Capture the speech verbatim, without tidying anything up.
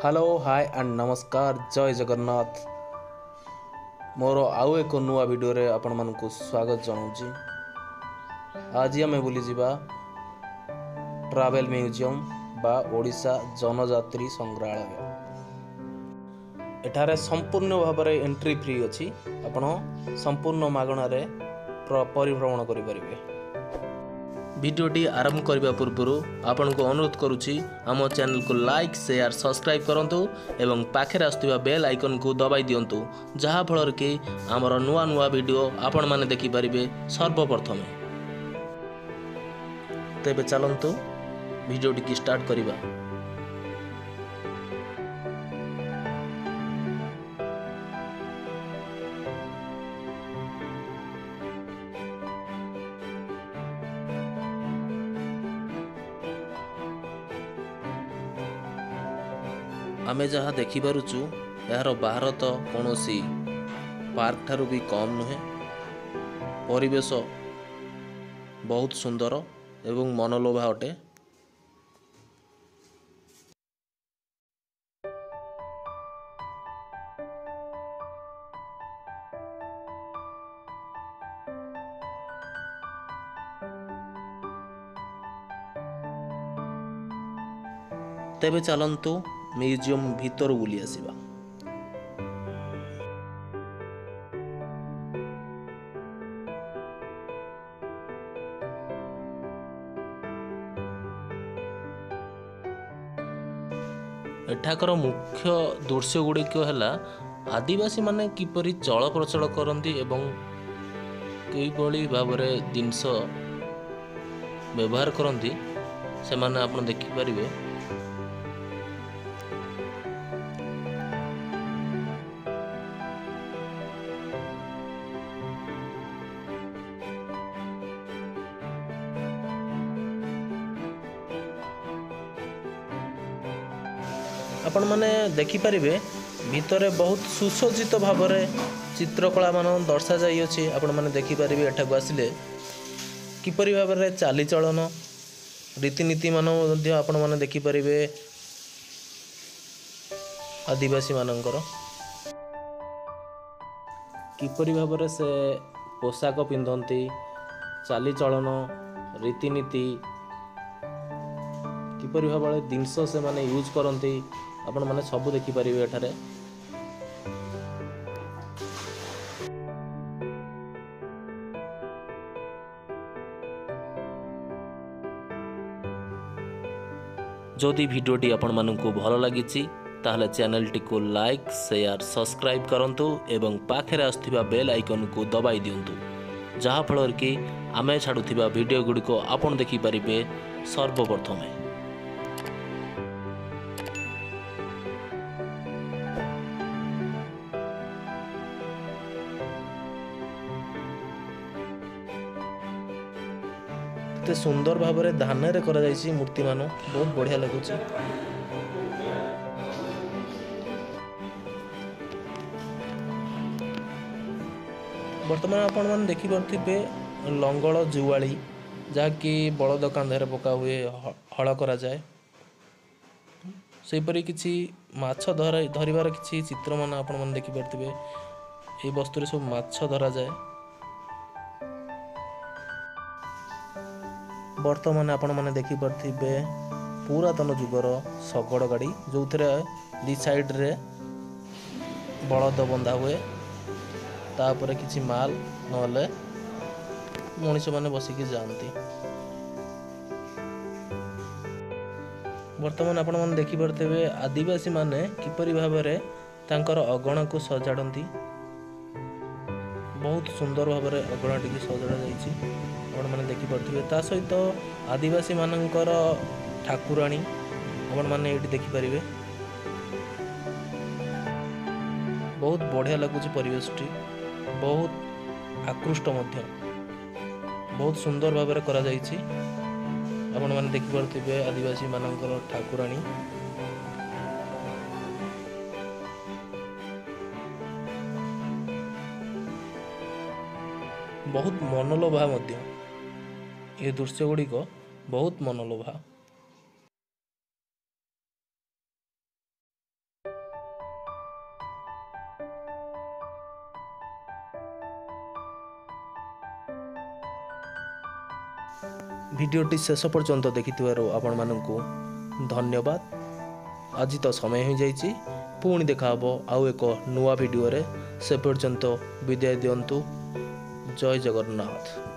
Hello hi and नमस्कार जय जगन्नाथ। मोर आउ एक नुआ वीडियो रे आपण मानकु स्वागत जनाऊँगी। आज आम बुली जिबा ट्रावेल म्यूजियम बा ओडिशा जनजाति संग्रहालय। एठारे संपूर्ण भाव में एंट्री फ्री अच्छी। आपण संपूर्ण मागणारे परिभ्रमण करें। वीडियोटी आरंभ करने पूर्व आपण को अनुरोध करुच्ची आम चैनल को लाइक शेयर सब्सक्राइब करंतु एवं पाखे आसुवा बेल आइकन को दबाई दिंतु जहाँ फल कि आमर नुआ नुआ वीडियो आपण माने देखि पारिबे सर्वप्रथमे। तेबे चलंतु वीडियोटी की स्टार्ट करिबा। आमे जहाँ देखिपारुचु यार बाहर तो कौन सी पार्क ठारू भी कम नुहे। परिवेश बहुत सुंदर एवं मनलोभा अटे। तेबे चलंतु म्यूजियम भीतर बुली आसिबा। एठाकर मुख्य दृश्य गुड़िक है आदिवासी माने किपरि चल प्रचल करती एवं किभली भाव में जिनस व्यवहार करती से माने आपण देखि परिबे। आपण माने देखि परिबे भितरे बहुत सुसज्जित भाव में चित्रकला मान दर्शा जाई अछि। आपण माने देखि परिबे एठा को आसिले किपरि भाव में चालीचलन रीतिनीति मान मध्ये आपण माने देखि परिबे। आदिवासी मानकर किपरि भाव में से पोशाक पिंधती चालीचलन रीतिनीति किपरि भाव में जिनस से माने यूज करती आपण माने सब देखि परिबे एठारे। जदि वीडियोटी आपण मानकु भल लागिछि ताहले चैनल टी को लाइक शेयर सब्सक्राइब करंतु एवं पाखे आसुवा बेल आइकन को दबाई दिंतु जहाँ फल कि आमे छाड़ुथिबा वीडियो गुडी को आपण देखि परिबे सर्वप्रथमे। ते सुंदर भाव में धान रे करा जाइछि मूर्ति मान बहुत बढ़िया लगुछि। वर्तमान आपण मान देखि परथिबे लंगल जुआली जहाँकि बलद कांधे पका हुए हल करा जाए। सेपरी किछि माछ धर धरिबार किछि चित्र मान आपण मान देखि परथिबे। ए वस्तु सब माछ धरा जाए। वर्तमान आपण माने देखि परथिबे पुरातन जुगर शगड़ गाड़ी जो थे दी साइड रे बलद बंधा हुए तापर किछि माल नले मनीष माने बसिकी जानती। वर्तमान आपण माने देखि परथिबे आदिवासी माने किपरि भाव में तांकर अगणा को सजाड़ती। बहुत सुंदर भाव में अगणा टी सजड़ा जाइछि आपण माने देखि परथिबे। ता सहित आदिवासी मानकर ठाकुराणी आपण माने एठी देखि परिबे। बहुत बढ़िया लगुछि परिवेशटी बहुत आकृष्ट मध्य बहुत सुंदर भाव में करा जाइछि। आपण माने देखि परथिबे आदिवासी मानकर ठाकुराणी बहुत मनलोभा मध्य ये दृश्य गुड़िक बहुत मनलोभा। भिडियोटी शेष पर्यंत देखिथिबारु आपण माननकु धन्यवाद। आज तो समय हो जाइए, पुणी देखा आउ एक नुआ भिडियो रे। से पर्यंत विदाय दियंतु। जय जगन्नाथ।